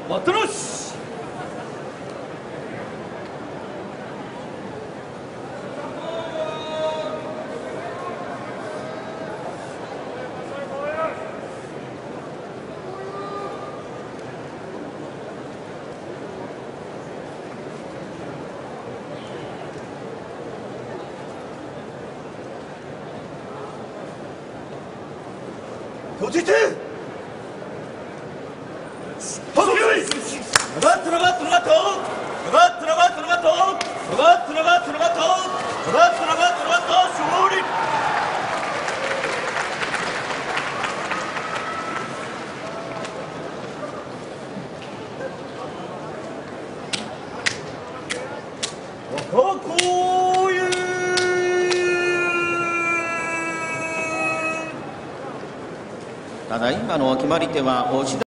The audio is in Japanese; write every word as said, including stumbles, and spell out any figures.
待ったなし。手をついて。はっよい。ナガットナガットナガット。ナガットナガットナガット。ナガットナガットナガット。ナガットナガットナガット。勝利。若子湯。 ただいまの決まり手は押し